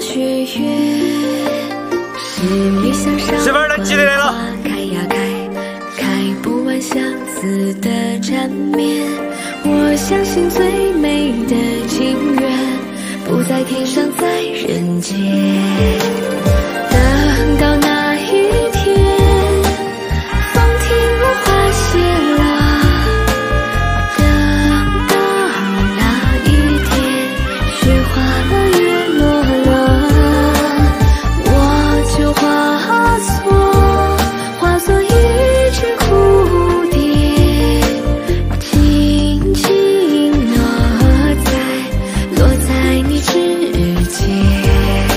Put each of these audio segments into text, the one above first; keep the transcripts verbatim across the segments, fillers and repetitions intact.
雪月。十里香上花开呀开，开不完相思的缠绵。我相信最美的情缘，不在天上，在人间。等到那一天，风停了，花谢了。等到那一天，雪化了，月落了，我就化作化作一只蝴蝶，轻轻落在落在你指尖。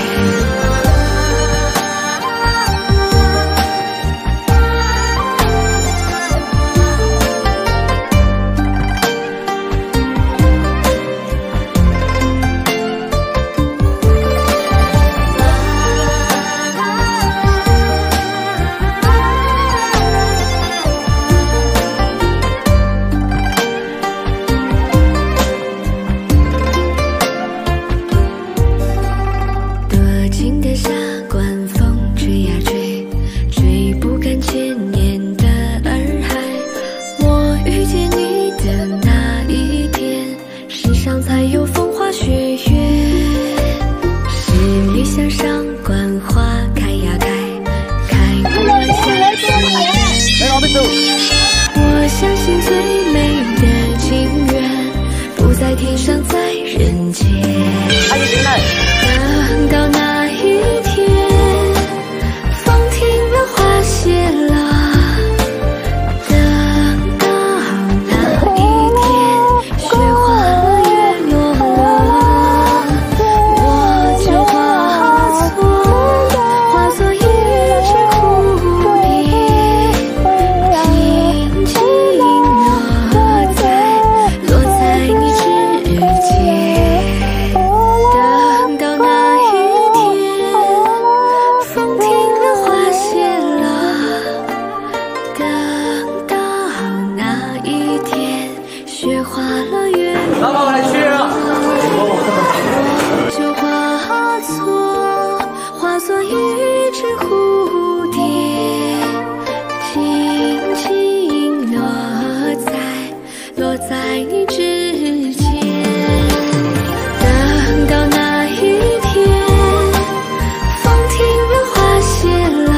多情的霞冠，风吹呀吹，吹不干千年的洱海。我遇见你的那一天，世上才有风花雪月。十里香上观花开呀开，开不完相思。我相信最美的情缘，不在天上，在人间。等到那一天，风停了，花谢了。等到那一天，雪化了，月落了，我就化作化作一只蝴蝶，轻轻落在落在你指尖。等到那一天，风停了，花谢了。等到那一天，雪化了，月落了，我就化作化作一只蝴蝶，轻轻落在落在你指尖。等到那一天，风停了，花谢了。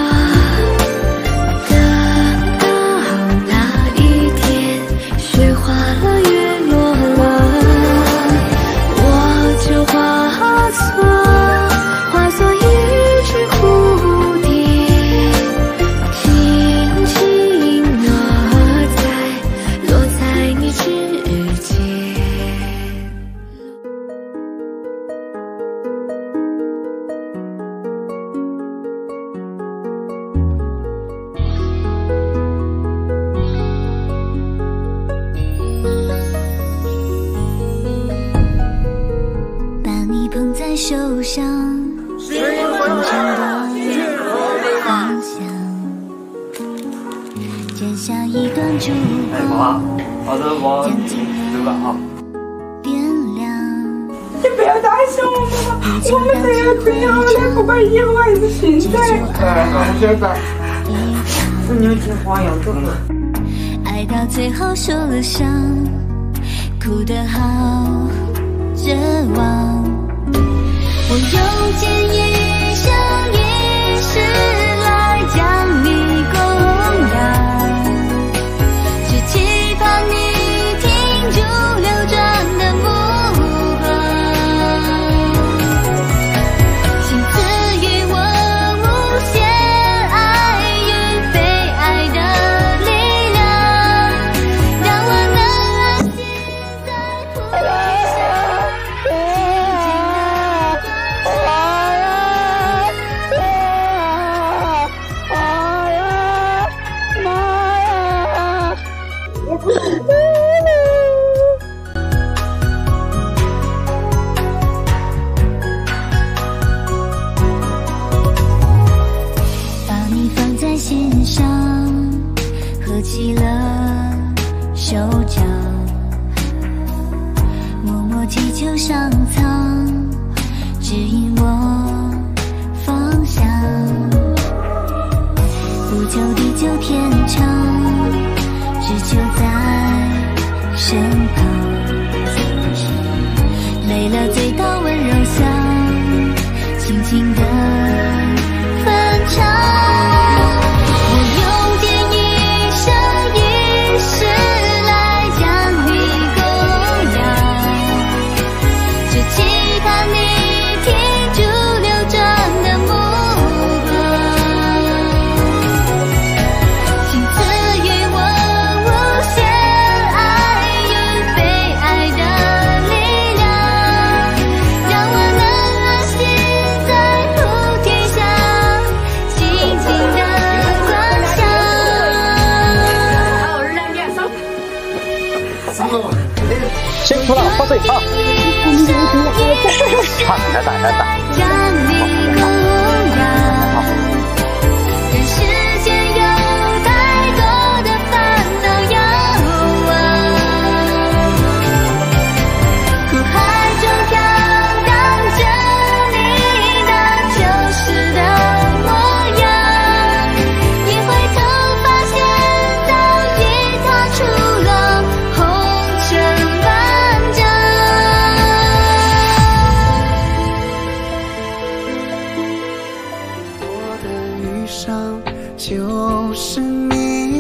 等到那一天，雪化了，月落了，我就化作化作一只蝴蝶，轻轻落在落在你指尖。 把你捧在手上，风尘的芳香，剪下一段烛光，将今夜点亮。 你不要担心我们了，我们这样最好的，不管以后还是现在。哎，现在，你有计划要走了。 爱到最后受了伤，哭得好绝望。我用尽一生一世来将你供养，只期盼你停住流转的目光，请赐予我无限爱与被爱的力量，让我能安心在菩提上。静静地天长，只求在身旁。累了醉倒温柔乡，轻轻地分唱。我用尽一生一世来将你供养，只期盼你停住流转的目光，请赐予我无限爱与被爱的力量，让我能安心在菩提下静静的观想。 辛苦了，喝水啊！唱来打来打。 让你供养，人世间有太多的烦恼要忘，苦海中飘荡着你那旧时的模样，一回头发现早已踏出了红尘万丈。 我的余生就是你，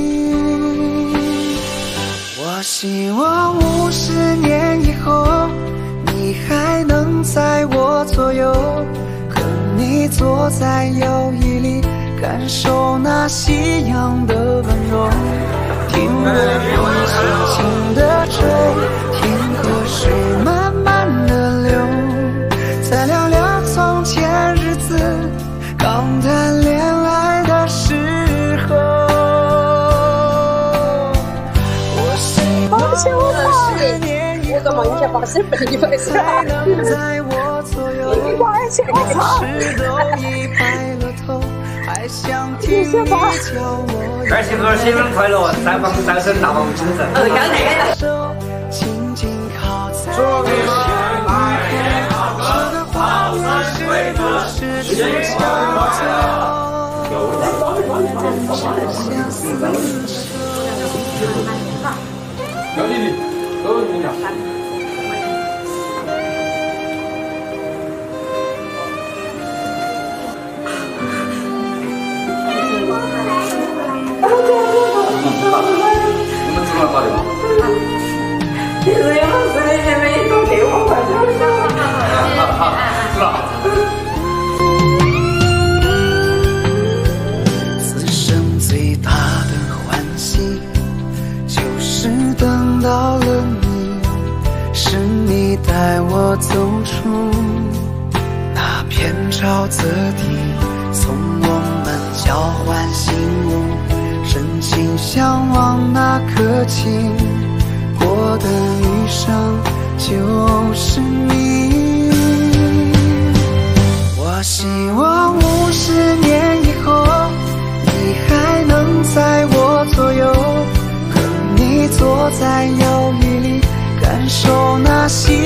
我希望五十年以后，你还能在我左右，和你坐在摇椅里，感受那夕阳的温柔，听我轻轻地吹，听河水慢慢地流，再聊聊从前日子，刚谈恋爱的时候。我希望十年以后，你还能在我左右，事都已白了头，还想听你教我。 二媳妇新年快乐，三房三生大房精神。 手轻轻靠在祝你们百年好合，好生贵子，幸福快乐。杨丽丽，都是你俩。你们吃了吗？ 其实有的时候也没都给我快点上。 好好，知道。 此生最大的欢喜，就是等到了你，是你带我走出那片沼泽地，从我们交换心物，深情相望那刻情，我的余生就是你。我希望五十年以后，你还能在我左右，和你坐在摇椅里，感受那夕